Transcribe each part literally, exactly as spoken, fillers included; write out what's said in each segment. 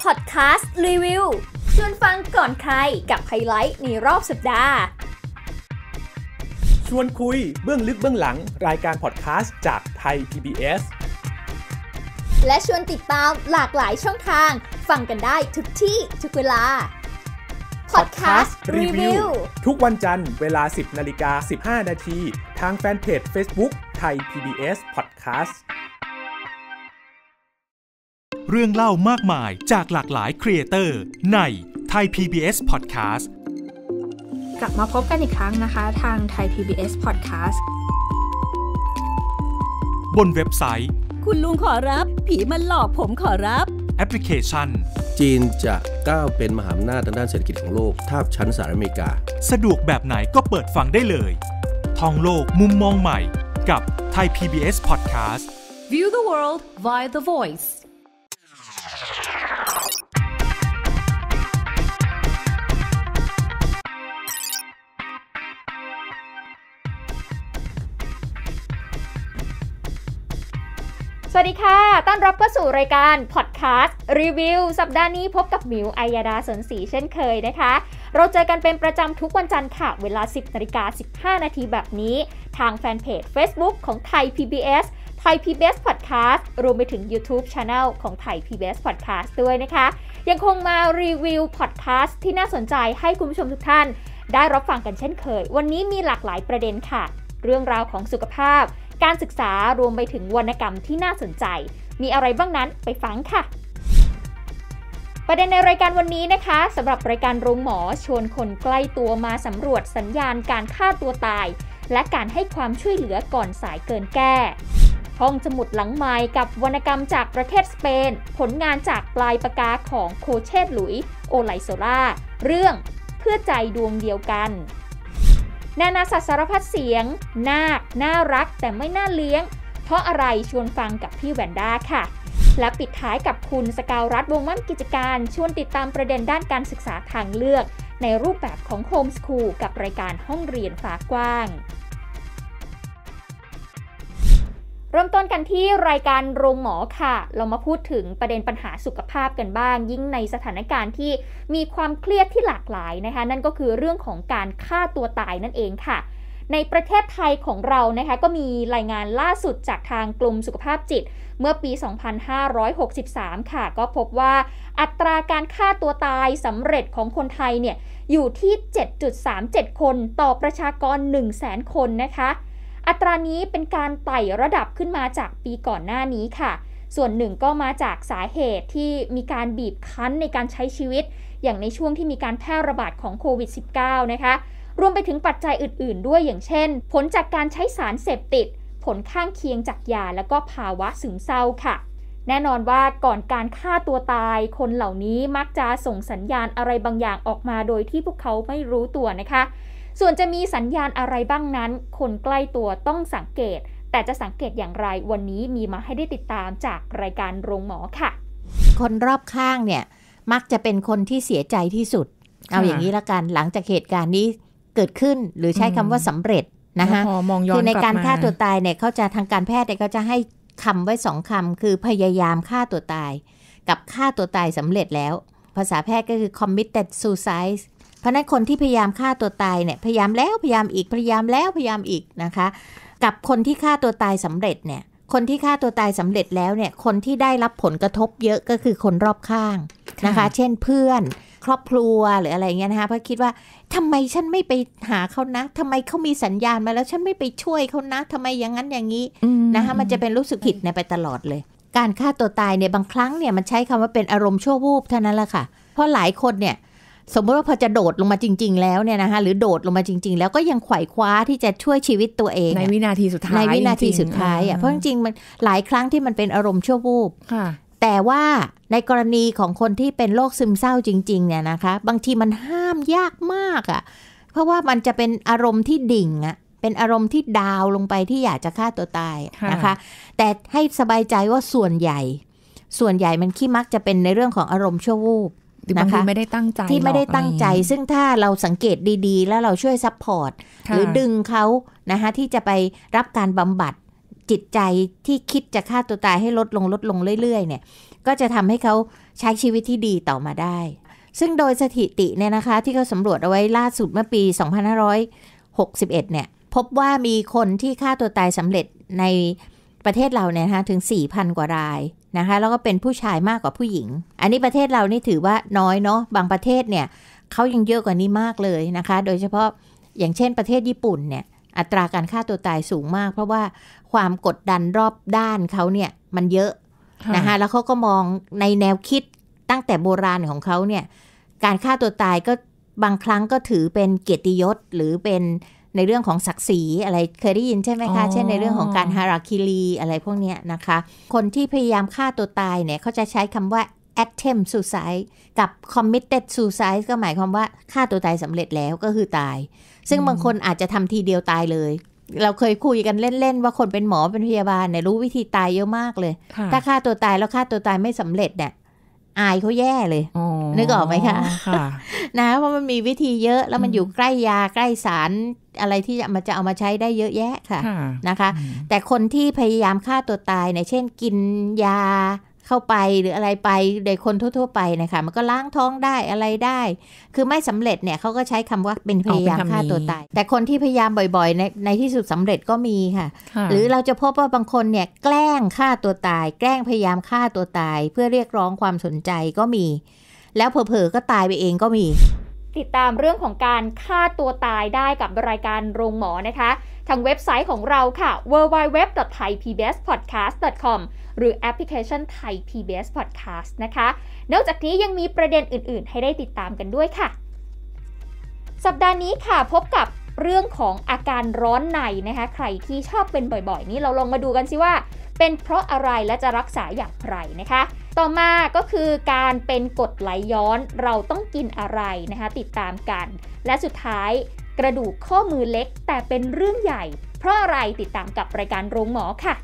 พอดแคสต์รีวิวชวนฟังก่อนใครกับไฮไลท์ในรอบสัปดาห์ชวนคุยเบื้องลึกเบื้องหลังรายการพอดแคสต์จากไทย พี บี เอสและชวนติดตามหลากหลายช่องทางฟังกันได้ทุกที่ทุกเวลาพอดแคสต์รีวิวทุกวันจันทร์เวลา สิบนาฬิกาสิบห้านาทีทางแฟนเพจ Facebook ไทย พี บี เอส Podcast เรื่องเล่ามากมายจากหลากหลายครีเอเตอร์ในไทย พี บี เอส Podcast กลับมาพบกันอีกครั้งนะคะทางไทย พี บี เอส Podcast บนเว็บไซต์คุณลุงขอรับผีมันหลอกผมขอรับแอปพลิเคชันจีนจะก้าวเป็นมหาอำนาจทางด้านเศรษฐกิจของโลกทาบชั้นสหรัฐอเมริกาสะดวกแบบไหนก็เปิดฟังได้เลยท่องโลกมุมมองใหม่กับไทย พี บี เอส Podcast View the world via the voice สวัสดีค่ะต้อนรับเข้าสู่รายการพอดแคสต์รีวิวสัปดาห์นี้พบกับหมิวอัยยดาสนศรีเช่นเคยนะคะเราเจอกันเป็นประจำทุกวันจันทร์ค่ะเวลา สิบนาฬิกาสิบห้านาทีแบบนี้ทางแฟนเพจ Facebook ของไทย พี บี เอส ไทย พี บี เอส Podcast รวมไปถึง YouTube Channel ของไทย พี บี เอส Podcast ด้วยนะคะยังคงมารีวิวพอดแคสต์ที่น่าสนใจให้คุณผู้ชมทุกท่านได้รับฟังกันเช่นเคยวันนี้มีหลากหลายประเด็นค่ะเรื่องราวของสุขภาพการศึกษารวมไปถึงวรรณกรรมที่น่าสนใจมีอะไรบ้างนั้นไปฟังค่ะประเด็นในรายการวันนี้นะคะสำหรับรายการโรงหมอชวนคนใกล้ตัวมาสำรวจสัญญาณการฆ่าตัวตายและการให้ความช่วยเหลือก่อนสายเกินแก้ห้องสมุดหลังไมค์กับวรรณกรรมจากประเทศสเปนผลงานจากปลายปากกาของโคเชตหลุยโอไลโซล่าเรื่องเพื่อใจดวงเดียวกันนานาสัตว์สารพัดเสียงนาคน่ารักแต่ไม่น่าเลี้ยงเพราะอะไรชวนฟังกับพี่แวนด้าค่ะและปิดท้ายกับคุณสกาวรัตน์วงมั่นกิจการชวนติดตามประเด็นด้านการศึกษาทางเลือกในรูปแบบของโฮมสคูลกับรายการห้องเรียนฟ้ากว้างเริ่มต้นกันที่รายการโรงหมอค่ะเรามาพูดถึงประเด็นปัญหาสุขภาพกันบ้างยิ่งในสถานการณ์ที่มีความเครียดที่หลากหลายนะคะนั่นก็คือเรื่องของการฆ่าตัวตายนั่นเองค่ะในประเทศไทยของเรานะคะก็มีรายงานล่าสุดจากทางกรมสุขภาพจิตเมื่อปีสองพันห้าร้อยหกสิบสามค่ะก็พบว่าอัตราการฆ่าตัวตายสำเร็จของคนไทยเนี่ยอยู่ที่ เจ็ดจุดสามเจ็ด คนต่อประชากร หนึ่งแสน คนนะคะอัตรานี้เป็นการไต่ระดับขึ้นมาจากปีก่อนหน้านี้ค่ะส่วนหนึ่งก็มาจากสาเหตุที่มีการบีบคั้นในการใช้ชีวิตอย่างในช่วงที่มีการแพร่ระบาดของโควิด สิบเก้า นะคะรวมไปถึงปัจจัยอื่นๆด้วยอย่างเช่นผลจากการใช้สารเสพติดผลข้างเคียงจากยาแล้วก็ภาวะซึมเศร้าค่ะแน่นอนว่าก่อนการฆ่าตัวตายคนเหล่านี้มักจะส่งสัญญาณอะไรบางอย่างออกมาโดยที่พวกเขาไม่รู้ตัวนะคะส่วนจะมีสัญญาณอะไรบ้างนั้นคนใกล้ตัวต้องสังเกตแต่จะสังเกตอย่างไรวันนี้มีมาให้ได้ติดตามจากรายการโรงหมอค่ะคนรอบข้างเนี่ยมักจะเป็นคนที่เสียใจที่สุดเอาอย่างนี้ละกันหลังจากเหตุการณ์นี้เกิดขึ้นหรือใช้คำว่าสำเร็จนะคะคือในการฆ่าตัวตายเนี่ยเขาจะทางการแพทย์เนี่ยเขาจะให้คำไว้สองคำคือพยายามฆ่าตัวตายกับฆ่าตัวตายสำเร็จแล้วภาษาแพทย์ก็คือ committed suicideเพราะนั้นคนที่พยายามฆ่าตัวตายเนี่ยพยายามแล้วพยายามอีกพยายามแล้วพยายามอีกนะคะกับคนที่ฆ่าตัวตายสำเร็จเนี่ยคนที่ฆ่าตัวตายสำเร็จแล้วเนี่ยคนที่ได้รับผลกระทบเยอะก็คือคนรอบข้างนะคะเช่นเพื่อนครอบครัวหรืออะไรเงี้ยนะคะเพราะคิดว่าทำไมฉันไม่ไปหาเขานะทำไมเขามีสัญญาณมาแล้วฉันไม่ไปช่วยเขานะทำไมอย่างนั้นอย่างนี้นะคะมันจะเป็นรู้สึกผิดในไปตลอดเลยการฆ่าตัวตายเนี่ยบางครั้งเนี่ยมันใช้คำว่าเป็นอารมณ์ชั่ววูบเท่านั้นแหละค่ะเพราะหลายคนเนี่ยสมมติว่าพอจะโดดลงมาจริงๆแล้วเนี่ยนะคะหรือโดดลงมาจริงๆแล้วก็ยังไขว่คว้าที่จะช่วยชีวิตตัวเองในวินาทีสุดท้ายในวินาทีสุดท้ายอ่ะเพราะจริงๆมันหลายครั้งที่มันเป็นอารมณ์ชั่ววูบแต่ว่าในกรณีของคนที่เป็นโรคซึมเศร้าจริงๆเนี่ยนะคะบางทีมันห้ามยากมากอ่ะเพราะว่ามันจะเป็นอารมณ์ที่ดิ่งอ่ะเป็นอารมณ์ที่ดาวลงไปที่อยากจะฆ่าตัวตายนะคะแต่ให้สบายใจว่าส่วนใหญ่ส่วนใหญ่มันขี้มักจะเป็นในเรื่องของอารมณ์ชั่ววูบนะคะไม่ได้ตั้งใจที่ไม่ได้ตั้งใจซึ่งถ้าเราสังเกตดีๆแล้วเราช่วยซัพพอร์ตหรือดึงเขานะคะที่จะไปรับการบำบัดจิตใจที่คิดจะฆ่าตัวตายให้ลดลงลดลงเรื่อยๆเนี่ยก็จะทำให้เขาใช้ชีวิตที่ดีต่อมาได้ซึ่งโดยสถิติเนี่ยนะคะที่เขาสำรวจเอาไว้ล่าสุดเมื่อปีสองพันห้าร้อยหกสิบเอ็ดเนี่ยพบว่ามีคนที่ฆ่าตัวตายสำเร็จในประเทศเราเนี่ยนะคะถึง สี่พัน กว่ารายนะคะแล้วก็เป็นผู้ชายมากกว่าผู้หญิงอันนี้ประเทศเรานี่ถือว่าน้อยเนาะบางประเทศเนี่ยเขายังเยอะกว่านี้มากเลยนะคะโดยเฉพาะอย่างเช่นประเทศญี่ปุ่นเนี่ยอัตราการฆ่าตัวตายสูงมากเพราะว่าความกดดันรอบด้านเขาเนี่ยมันเยอะนะคะแล้วเขาก็มองในแนวคิดตั้งแต่โบราณของเขาเนี่ยการฆ่าตัวตายก็บางครั้งก็ถือเป็นเกียรติยศหรือเป็นในเรื่องของศักดิ์ศรีอะไรเคยได้ยินใช่ไหมคะเช่นในเรื่องของการฮาราคิรีอะไรพวกนี้นะคะคนที่พยายามฆ่าตัวตายเนี่ยเขาจะใช้คำว่า attempt suicide กับ committed suicide ก็หมายความว่าฆ่าตัวตายสำเร็จแล้วก็คือตายซึ่งบางคนอาจจะทำทีเดียวตายเลยเราเคยคุยกันเล่นๆว่าคนเป็นหมอเป็นพยาบาลเนี่ยรู้วิธีตายเยอะมากเลยถ้าฆ่าตัวตายแล้วฆ่าตัวตายไม่สำเร็จเนี่ยอายเขาแย่เลยนึกออกไหมคะนะเพราะมันมีวิธีเยอะแล้วมันอยู่ใกล้ยาใกล้สารอะไรที่จะมาจะเอามาใช้ได้เยอะแยะค่ะนะคะแต่คนที่พยายามฆ่าตัวตายเนี่ยเช่นกินยาเข้าไปหรืออะไรไปโดยคนทั่วๆไปนะคะมันก็ล้างท้องได้อะไรได้คือไม่สำเร็จเนี่ยเขาก็ใช้คำว่าเป็นพยายามฆ่าตัวตายแต่คนที่พยายามบ่อยๆในในที่สุดสำเร็จก็มีค่ะหรือเราจะพบว่าบางคนเนี่ยแกล้งฆ่าตัวตายแกล้งพยายามฆ่าตัวตายเพื่อเรียกร้องความสนใจก็มีแล้วเผลอๆก็ตายไปเองก็มีติดตามเรื่องของการฆ่าตัวตายได้กับรายการโรงหมอนะคะทางเว็บไซต์ของเราค่ะ ดับเบิลยู ดับเบิลยู ดับเบิลยู ดอท ไทย พี บี เอส พอดแคสต์ ดอท คอม หรือแอปพลิเคชัน Thai พี บี เอส Podcast นะคะนอกจากนี้ยังมีประเด็นอื่นๆให้ได้ติดตามกันด้วยค่ะสัปดาห์นี้ค่ะพบกับเรื่องของอาการร้อนในนะคะใครที่ชอบเป็นบ่อยๆนี้เราลองมาดูกันสิว่าเป็นเพราะอะไรและจะรักษาอย่างไรนะคะต่อมาก็คือการเป็นกรดไหลย้อนเราต้องกินอะไรนะคะติดตามกันและสุดท้ายกระดูกข้อมือเล็กแต่เป็นเรื่องใหญ่เพราะอะไรติดตามกับรายการโรงหมอค่ะ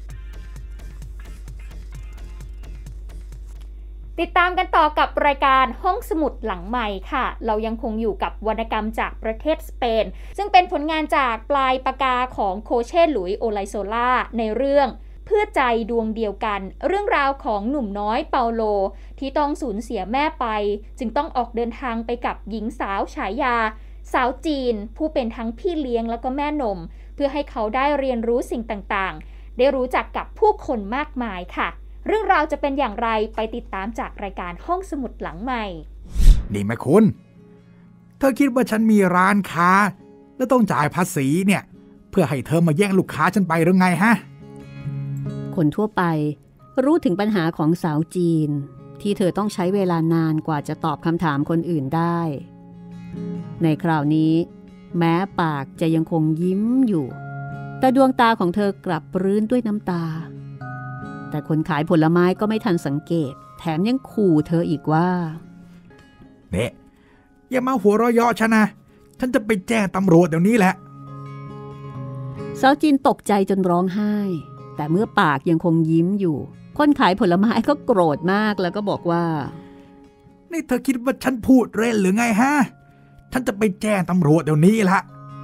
ติดตามกันต่อกับรายการห้องสมุดหลังใหม่ค่ะเรายังคงอยู่กับวรรณกรรมจากประเทศสเปนซึ่งเป็นผลงานจากปลายปากกาของโคเชหลุยโอไลโซล่าในเรื่องเพื่อใจดวงเดียวกันเรื่องราวของหนุ่มน้อยเปาโลที่ต้องสูญเสียแม่ไปจึงต้องออกเดินทางไปกับหญิงสาวฉายาสาวจีนผู้เป็นทั้งพี่เลี้ยงแล้วก็แม่นมเพื่อให้เขาได้เรียนรู้สิ่งต่างๆได้รู้จักกับผู้คนมากมายค่ะเรื่องราวจะเป็นอย่างไรไปติดตามจากรายการห้องสมุดหลังใหม่นี่แม่คุณเธอคิดว่าฉันมีร้านค้าแล้วต้องจ่ายภาษีเนี่ยเพื่อให้เธอมาแย่งลูกค้าฉันไปหรือไงฮะคนทั่วไปรู้ถึงปัญหาของสาวจีนที่เธอต้องใช้เวลานานกว่าจะตอบคำถามคนอื่นได้ในคราวนี้แม้ปากจะยังคงยิ้มอยู่แต่ดวงตาของเธอกลับรื้นด้วยน้ำตาแต่คนขายผลไม้ก็ไม่ทันสังเกตแถมยังขู่เธออีกว่าเนี่ยอย่ามาหัวเราะเยาะฉันนะฉันจะไปแจ้งตำรวจเดี๋ยวนี้แหละสาวจีนตกใจจนร้องไห้แต่เมื่อปากยังคงยิ้มอยู่คนขายผลไม้ก็โกรธมากแล้วก็บอกว่านี่เธอคิดว่าฉันพูดเล่นหรือไงฮะฉันจะไปแจ้งตำรวจเดี๋ยวนี้ละ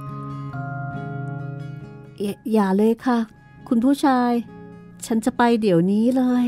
เอ๊ะอย่าเลยค่ะคุณผู้ชายฉันจะไปเดี๋ยวนี้เลย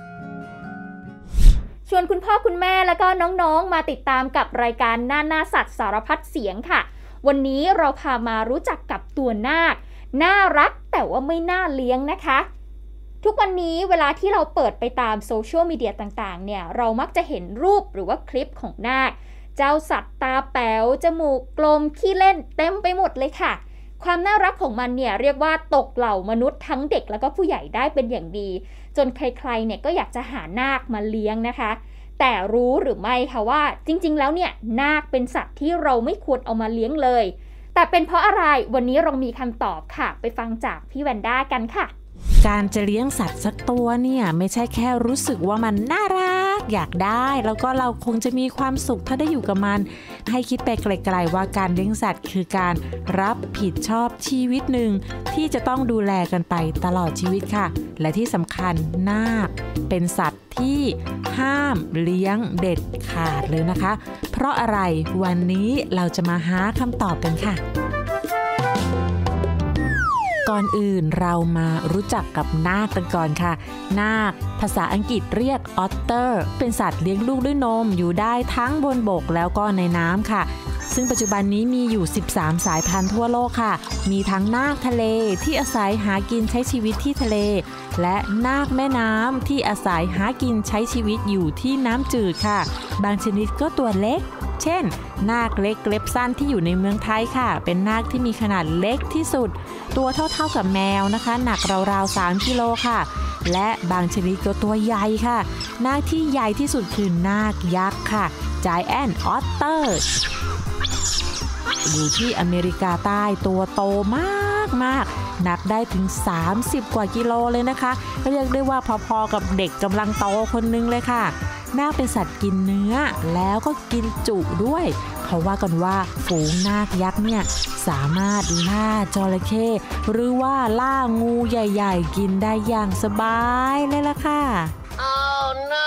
ชวนคุณพ่อคุณแม่แล้วก็น้องๆมาติดตามกับรายการหน้าหน้าสัตว์สารพัดเสียงค่ะวันนี้เราพามารู้จักกับตัวนาคน่ารักแต่ว่าไม่น่าเลี้ยงนะคะทุกวันนี้เวลาที่เราเปิดไปตามโซเชียลมีเดียต่างๆเนี่ยเรามักจะเห็นรูปหรือว่าคลิปของนาคเจ้าสัตว์ตาแป๋วจมูกกลมขี้เล่นเต็มไปหมดเลยค่ะความน่ารักของมันเนี่ยเรียกว่าตกเหล่ามนุษย์ทั้งเด็กแล้วก็ผู้ใหญ่ได้เป็นอย่างดีจนใครๆเนี่ยก็อยากจะหานาคมาเลี้ยงนะคะแต่รู้หรือไม่คะว่าจริงๆแล้วเนี่ยนาคเป็นสัตว์ที่เราไม่ควรเอามาเลี้ยงเลยแต่เป็นเพราะอะไรวันนี้เรามีคำตอบค่ะไปฟังจากพี่แวนด้ากันค่ะการจะเลี้ยงสัตว์สักตัวเนี่ยไม่ใช่แค่รู้สึกว่ามันน่ารักอยากได้แล้วก็เราคงจะมีความสุขถ้าได้อยู่กับมันให้คิดไปไกลๆว่าการเลี้ยงสัตว์คือการรับผิดชอบชีวิตหนึ่งที่จะต้องดูแลกันไปตลอดชีวิตค่ะและที่สำคัญนาคเป็นสัตว์ที่ห้ามเลี้ยงเด็ดขาดเลยนะคะเพราะอะไรวันนี้เราจะมาหาคำตอบกันค่ะก่อนอื่นเรามารู้จักกับนาคกันก่อนค่ะนาคภาษาอังกฤษเรียกออตเตอร์เป็นสัตว์เลี้ยงลูกด้วยนมอยู่ได้ทั้งบนบกแล้วก็ในน้ำค่ะซึ่งปัจจุบันนี้มีอยู่สิบสามสายพันธุ์ทั่วโลกค่ะมีทั้งนาคทะเลที่อาศัยหากินใช้ชีวิตที่ทะเลและนาคแม่น้ำที่อาศัยหากินใช้ชีวิตอยู่ที่น้ำจืดค่ะบางชนิดก็ตัวเล็กเช่นนาคเล็กเล็บสั้นที่อยู่ในเมืองไทยค่ะเป็นนาคที่มีขนาดเล็กที่สุดตัวเท่าๆกับแมวนะคะหนักราวๆสามกิโลค่ะและบางชนิดก็ตัวใหญ่ค่ะนาคที่ใหญ่ที่สุดคือนาคยักษ์ค่ะ Giant Otter อยู่ที่อเมริกาใต้ตัวโตมากมากหนักได้ถึงสามสิบกว่ากิโลเลยนะคะเรียกได้ว่าพอๆกับเด็กกำลังโตคนนึงเลยค่ะนาคเป็นสัตว์กินเนื้อแล้วก็กินจุด้วยเขาว่ากันว่าฝูงนาคยักษ์เนี่ยสามารถล่าจระเข้หรือว่าล่างูใหญ่ๆกินได้อย่างสบายเลยล่ะค่ะ oh, no.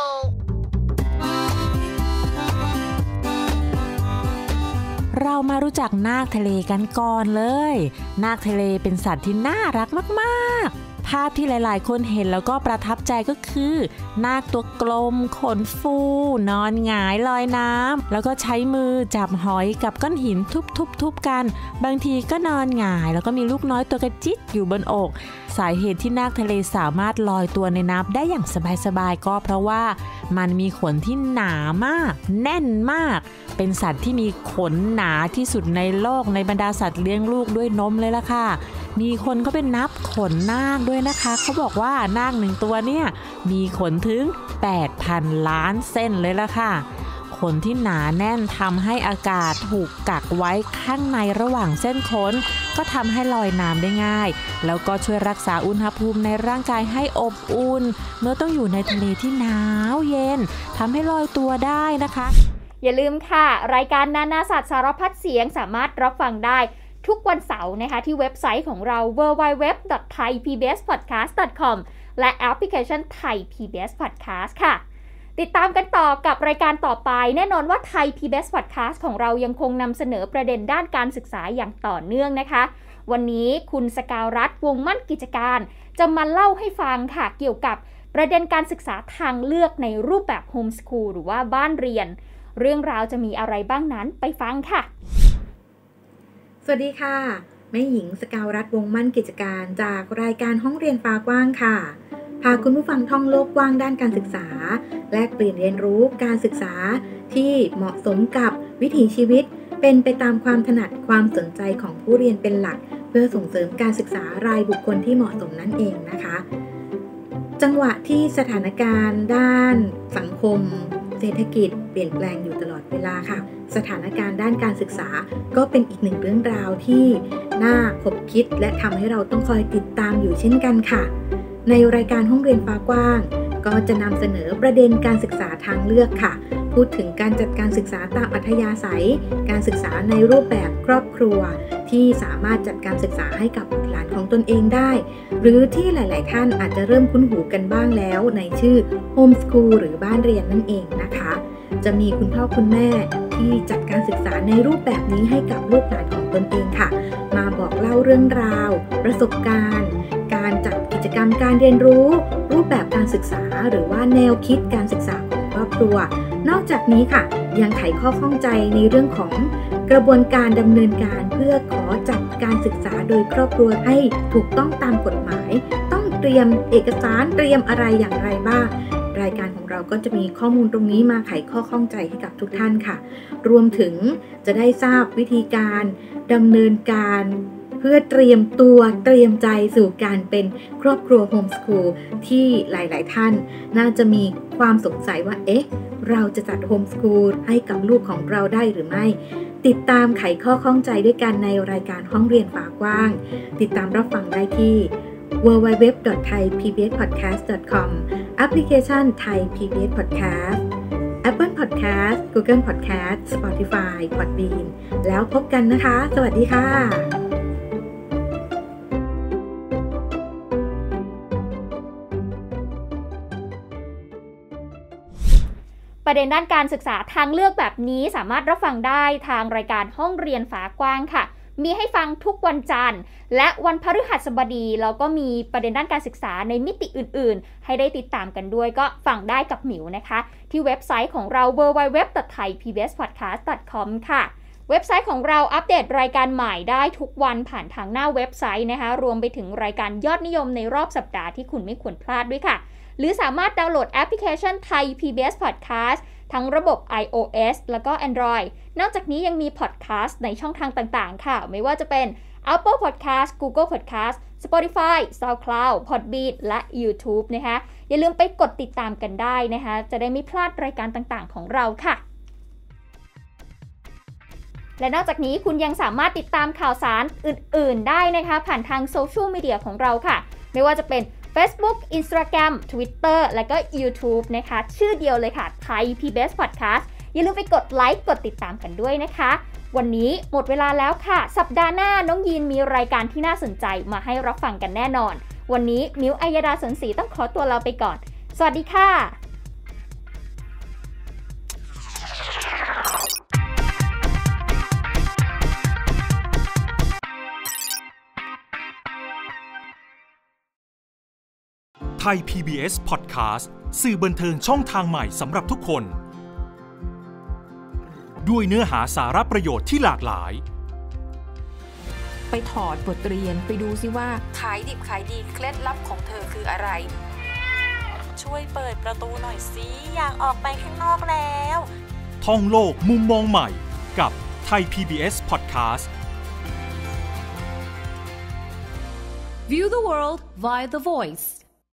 เรามารู้จักนาคทะเลกันก่อนเลยนาคทะเลเป็นสัตว์ที่น่ารักมากๆภาพที่หลายๆคนเห็นแล้วก็ประทับใจก็คือนาคตัวกลมขนฟูนอนหงายลอยน้ำแล้วก็ใช้มือจับหอยกับก้อนหินทุบๆๆกันบางทีก็นอนหงายแล้วก็มีลูกน้อยตัวกระจิ๊ดอยู่บนอกสาเหตุที่นาคทะเลสามารถลอยตัวในน้ำได้อย่างสบายๆก็เพราะว่ามันมีขนที่หนามากแน่นมากเป็นสัตว์ที่มีขนหนาที่สุดในโลกในบรรดาสัตว์เลี้ยงลูกด้วยนมเลยล่ะค่ะมีคนเขาเป็นนับขนนาคด้วยนะคะเขาบอกว่านาคหนึ่งตัวเนี่ยมีขนถึง แปดพัน ล้านเส้นเลยล่ะค่ะขนที่หนาแน่นทำให้อากาศถูกกักไว้ข้างในระหว่างเส้นขนก็ทำให้ลอยน้ำได้ง่ายแล้วก็ช่วยรักษาอุณหภูมิในร่างกายให้อบอุ่นเมื่อต้องอยู่ในทะเลที่หนาวเย็นทำให้ลอยตัวได้นะคะอย่าลืมค่ะรายการนานาสัตว์สารพัดเสียงสามารถรับฟังได้ทุกวันเสาร์นะคะที่เว็บไซต์ของเรา ดับเบิลยู ดับเบิลยู ดับเบิลยู ดอท ไทย พี บี เอส พอดแคสต์ ดอท คอม และแอปพลิเคชัน Thai พี บี เอส Podcast ค่ะติดตามกันต่อกับรายการต่อไปแน่นอนว่า Thai พี บี เอส Podcast ของเรายังคงนำเสนอประเด็นด้านการศึกษาอย่างต่อเนื่องนะคะวันนี้คุณสกาวรัตน์วงมั่นกิจการจะมาเล่าให้ฟังค่ะเกี่ยวกับประเด็นการศึกษาทางเลือกในรูปแบบโฮมสคูลหรือว่าบ้านเรียนเรื่องราวจะมีอะไรบ้างนั้นไปฟังค่ะสวัสดีค่ะแม่หญิงสกาวรัตน์วงมั่นกิจการจากรายการห้องเรียนฟ้ากว้างค่ะพาคุณผู้ฟังท่องโลกกว้างด้านการศึกษาแลกเปลี่ยนเรียนรู้การศึกษาที่เหมาะสมกับวิถีชีวิตเป็นไปตามความถนัดความสนใจของผู้เรียนเป็นหลักเพื่อส่งเสริมการศึกษารายบุคคลที่เหมาะสมนั่นเองนะคะจังหวะที่สถานการณ์ด้านสังคมเศรษฐกิจเปลี่ยนแปลงอยู่ตลอดเวลาค่ะสถานการณ์ด้านการศึกษาก็เป็นอีกหนึ่งเรื่องราวที่น่าคบคิดและทำให้เราต้องคอยติดตามอยู่เช่นกันค่ะในรายการห้องเรียนฟ้ากว้างก็จะนำเสนอประเด็นการศึกษาทางเลือกค่ะพูดถึงการจัดการศึกษาตามอัธยาศัยการศึกษาในรูปแบบครอบครัวที่สามารถจัดการศึกษาให้กับบุตรหลานของตนเองได้หรือที่หลายๆท่านอาจจะเริ่มคุ้นหูกันบ้างแล้วในชื่อโฮมสคูลหรือบ้านเรียนนั่นเองนะคะจะมีคุณพ่อคุณแม่ที่จัดการศึกษาในรูปแบบนี้ให้กับลูกหลานของตนเองค่ะมาบอกเล่าเรื่องราวประสบการณ์การจัดกิจกรรมการเรียนรู้รูปแบบการศึกษาหรือว่าแนวคิดการศึกษาของครอบครัวนอกจากนี้ค่ะยังไขข้อข้องใจในเรื่องของกระบวนการดำเนินการเพื่อขอจัดการศึกษาโดยครอบครัวให้ถูกต้องตามกฎหมายต้องเตรียมเอกสารเตรียมอะไรอย่างไรบ้างรายการของเราก็จะมีข้อมูลตรงนี้มาไขข้อข้องใจให้กับทุกท่านค่ะรวมถึงจะได้ทราบวิธีการดำเนินการเพื่อเตรียมตัวเตรียมใจสู่การเป็นครอบครัวโฮมสคูลที่หลายๆท่านน่าจะมีความสงสัยว่าเอ๊ะเราจะจัดโฮมสคูลให้กับลูกของเราได้หรือไม่ติดตามไขข้อข้องใจด้วยกันในรายการห้องเรียนฟ้ากว้างติดตามรับฟังได้ที่ ดับเบิลยู ดับเบิลยู ดับเบิลยู ดอท ไทย พี บี เอส พอดแคสต์ ดอท คอม แอปพลิเคชัน Thai พี บี เอส Podcast Apple Podcast Google Podcast Spotify Podbean แล้วพบกันนะคะสวัสดีค่ะประเด็นด้านการศึกษาทางเลือกแบบนี้สามารถรับฟังได้ทางรายการห้องเรียนฟ้ากว้างค่ะมีให้ฟังทุกวันจันทร์และวันพฤหัสบดีแล้วก็มีประเด็นด้านการศึกษาในมิติอื่นๆให้ได้ติดตามกันด้วยก็ฟังได้กับหมิวนะคะที่เว็บไซต์ของเรา ดับเบิลยู ดับเบิลยู ดับเบิลยู ดอท ไทย พี บี เอส พอดแคสต์ ดอท คอม ค่ะเว็บไซต์ของเราอัปเดตรายการใหม่ได้ทุกวันผ่านทางหน้าเว็บไซต์นะคะรวมไปถึงรายการยอดนิยมในรอบสัปดาห์ที่คุณไม่ควรพลาดด้วยค่ะหรือสามารถดาวน์โหลดแอปพลิเคชัน Thai พี บี เอส Podcast ทั้งระบบ iOS แล้วก็ Android นอกจากนี้ยังมี podcast ในช่องทางต่างๆค่ะไม่ว่าจะเป็น Apple Podcast Google Podcast Spotify SoundCloud Podbean และ YouTube นะคะอย่าลืมไปกดติดตามกันได้นะคะจะได้ไม่พลาดรายการต่างๆของเราค่ะและนอกจากนี้คุณยังสามารถติดตามข่าวสารอื่นๆได้นะคะผ่านทางโซเชียลมีเดียของเราค่ะไม่ว่าจะเป็น Facebook Instagram Twitter และก็ YouTube นะคะชื่อเดียวเลยค่ะ Thai พี บี เอส Podcast อย่าลืมไปกดไลค์กดติดตามกันด้วยนะคะวันนี้หมดเวลาแล้วค่ะสัปดาห์หน้าน้องยีนมีรายการที่น่าสนใจมาให้รับฟังกันแน่นอนวันนี้มิวอัยดาสนศรีต้องขอตัวลาไปก่อนสวัสดีค่ะไทย พี บี เอส Podcast สื่อบันเทิงช่องทางใหม่สำหรับทุกคนด้วยเนื้อหาสาระประโยชน์ที่หลากหลายไปถอดบทเรียนไปดูซิว่าขายดิบขายดีเคล็ดลับของเธอคืออะไรช่วยเปิดประตูหน่อยสิอยากออกไปข้างนอกแล้วท่องโลกมุมมองใหม่กับไทย พี บี เอส Podcast View the world via the voice